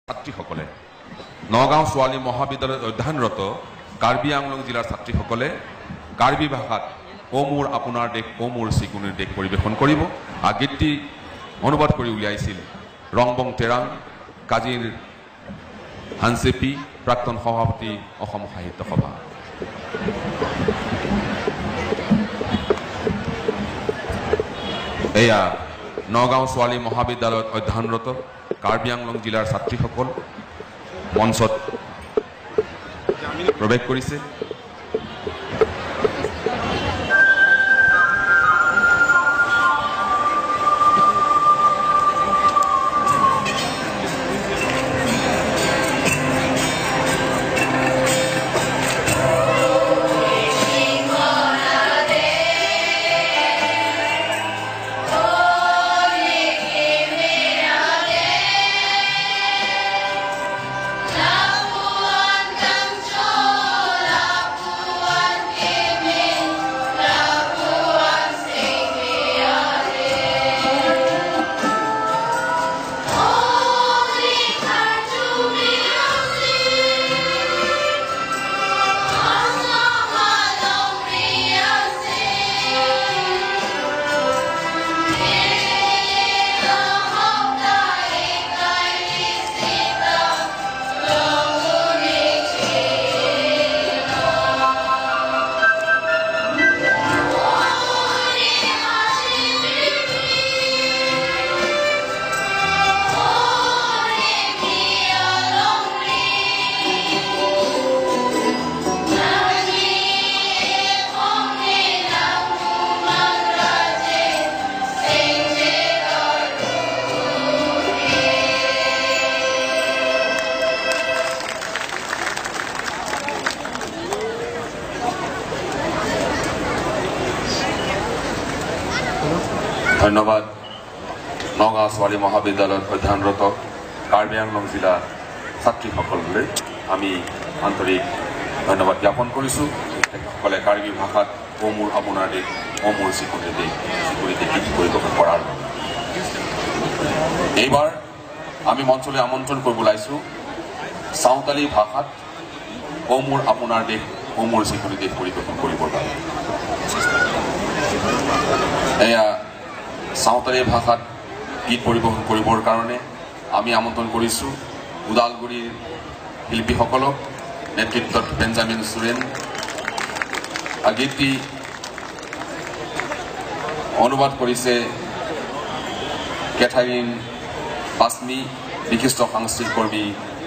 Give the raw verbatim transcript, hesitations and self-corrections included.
ছাত্ৰীসকলে নগাঁও ছোৱালী মহাবিদ্যালয়ত অধ্যয়নৰত কাৰ্বি আংলং জিলাৰ ছাত্ৰীসকলে কাৰ্বি ভাষাত ও মোৰ আপোনাৰ দেশ ও মোৰ চিকুনিৰ দেশ পৰিৱেশন কৰিব। আগেটি অনুবাদ কৰি উলিয়াইছিল ৰংবং তেৰাং কাজিৰ হানচেপি প্ৰাক্তন সভাপতি অসম সাহিত্য সভা। এয়া নগাঁও ছোৱালী মহাবিদ্যালয়ত অধ্যয়নৰত কাৰ্বি আংলং জিলাৰ ছাত্ৰীসকল মঞ্চত প্ৰৱেশ কৰিছে। ধন্যবাদ। নগাঁও ছোৱালী মহাবিদ্যালয়ত অধ্যয়নৰত কাৰ্বি আংলং জিলাৰ ছাত্ৰীসকললৈ আমি আন্তৰিক ধন্যবাদ জ্ঞাপন কৰিছোঁ। তেখেতসকলে কাৰ্বি ভাষাত ও মোৰ আপোনাৰ দেশ ও মোৰ চিকুনিৰ দেশ চিকুনি দেশ গীত পৰিৱেশন কৰাৰ বাবে এইবাৰ আমি মঞ্চলৈ আমন্ত্ৰণ কৰিব ওলাইছোঁ চাওতালী ভাষাত ও মোৰ আপোনাৰ দেশ ও মোৰ চিকুনি দেশ পৰিৱেশন কৰিবৰ বাবে। এয়া চাওতালী ভাষাত গীত পৰিৱেশন কৰিবৰ কাৰণে আমি আমন্ত্ৰণ কৰিছোঁ ওদালগুৰিৰ শিল্পীসকলক নেতৃত্বত বেঞ্জামিন চোৰেন, গীতটি অনুবাদ কৰিছে কেথাৰিন বাছমি, বিশিষ্ট সাংস্কৃতিক কৰ্মী